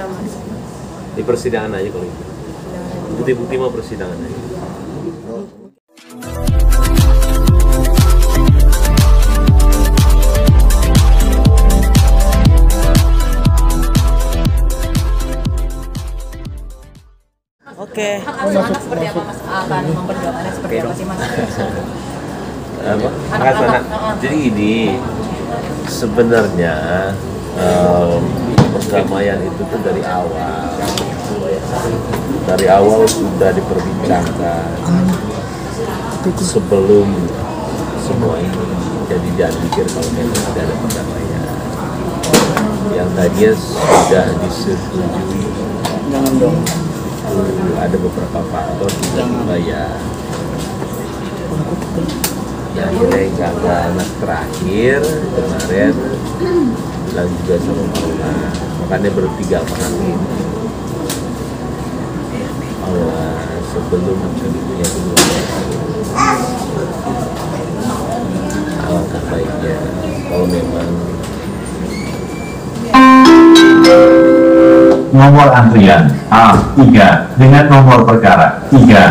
Di persidangan aja kalau itu. Bukti-bukti mah persidangan aja. Oke. Anak seperti apa Mas? Akan memperjuangkannya seperti apa sih Mas? Anak-anak. Jadi ini sebenarnya perdamaian itu tuh dari awal sudah diperbincangkan sebelum semua ini. Jadi jangan pikir kalau memang ada perdamaian yang tadinya sudah disetujui. Jangan dong. Ada beberapa faktor tiba-tiba ya akhirnya gagal. Anak terakhir kemarin bilang juga sama Paula, makanya bertiga panggil Paula sebelum ibunya kedua. Alangkah baiknya kalau memang nomor antrian A3 dengan nomor perkara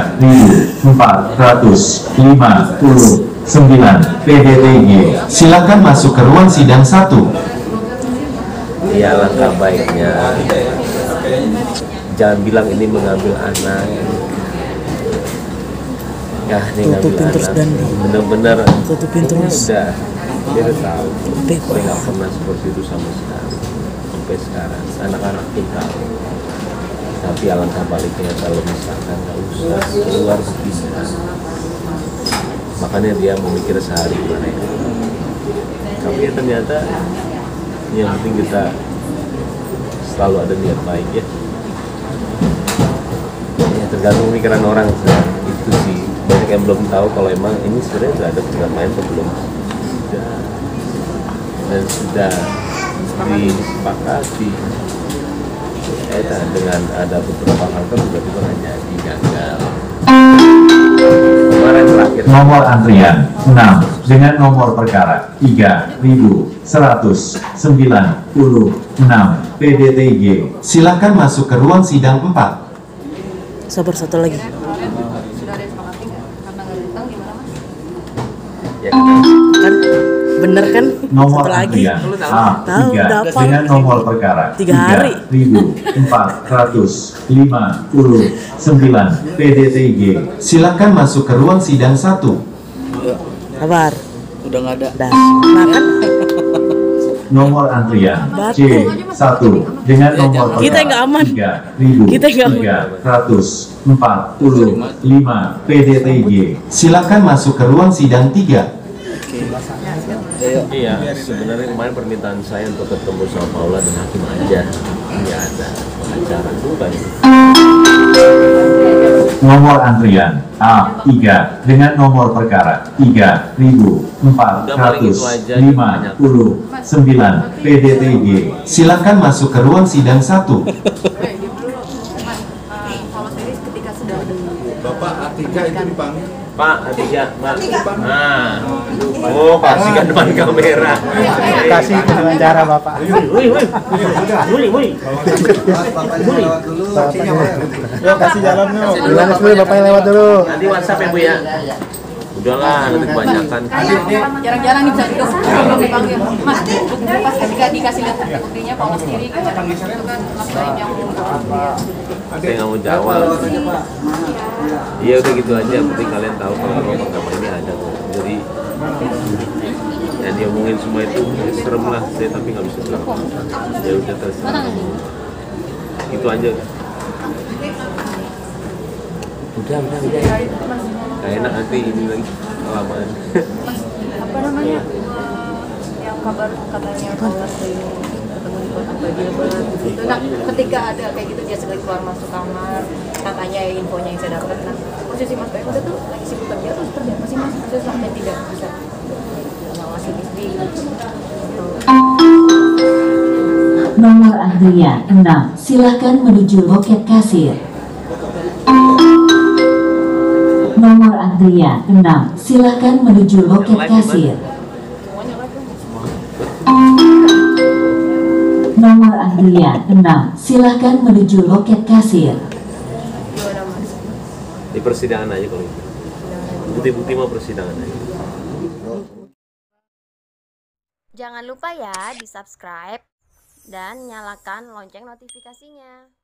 3459 PDTG. Silakan masuk ke ruang sidang 1. ya langkah baiknya jangan bilang ini mengambil anak. Ya, ini ngambil anak. Bener-bener tutup pintunya. Udah, dia udah tahu. Saya nggak pernah seperti itu sama sekali. Sampai sekarang, anak-anak pun tahu. Tapi alangkah baliknya kalau misalkan nggak usah keluar berpisah. Makanya dia memikir sehari gimana ya. Tapi ya ternyata yang penting kita selalu ada niat baik ya. Ya tergantung pemikiran orang itu sih. Banyak yang belum tahu kalau emang ini sebenarnya sudah ada perdamaian atau belum. Sudah. Dan sudah disepakati dengan ada beberapa faktor tiba-tiba nggak jadi, gagal. Kemarin terakhir Nomor antrian 6 dengan nomor perkara 3196 PDTG. Silakan masuk ke ruang sidang 4. Sabar, satu lagi. Sudah ada disepakati nggak? Karena nggak datang gimana Mas? ya Kan bener kan? Nomor Satu lagi. antrian Tahu, A3 dapat. dengan nomor perkara 3 hari. 3459 PDTG. Silakan masuk ke ruang sidang 1. Sabar. Udah nggak ada. Dah. Nah kan Nomor antrian C1 dengan nomor perkara Kita nggak aman. 3345 PDTG. Silakan masuk ke ruang sidang 3. Iya, sebenarnya kemarin permintaan saya untuk ketemu sama Paula dan Hakim aja. Nggak ada acara bukan. Nomor antrian A3 dengan nomor perkara 3459 PDTG. Silakan masuk ke ruang sidang 1. Kalau sendiri ketika sudah Bapak A3 itu dipanggil. Pak, Atiya, Pak. Nah, oh pasti kan depan kamera. Kasih wawancara Bapak. Bapaknya lewat dulu. Yo kasih jalan no. Gimana dulu Bapaknya lewat dulu. Nanti WhatsApp ya Bu ya. Udahlah, nanti kebanyakan. jarang-jarang nih bisa belum dipanggil Mas. Pas ketika dikasih lihat buktinya Paula sendiri kan itu kan Mas Baim yang Saya nggak mau jawab. Iya udah gitu aja. Penting kalian tahu kalau agama ini ada kok. Jadi yang diomongin semua itu ya, serem lah. Saya tapi nggak bisa bilang. Ya udah terserah. Itu aja. Udah. Gak enak nanti ini lagi kelamaan. apa namanya yang kabar katanya Paula sering ketemu di kota Bajaber gitu. Nah ketika ada kayak gitu dia sering keluar masuk kamar katanya infonya yang saya dapat. Nah posisi Mas Baim itu lagi sibuk kerja tuh seperti apa sih Mas? Saya sampai tidak bisa mengawasi istri gitu. Nomor antrian 6. Silakan menuju loket kasir. Nomor antrian 6. Silakan menuju loket kasir. Nomor antrian 6, silahkan menuju loket kasir. Gimana mas? Di persidangan aja kalau itu. Bukti-bukti mau persidangan aja. Jangan lupa ya di subscribe dan nyalakan lonceng notifikasinya.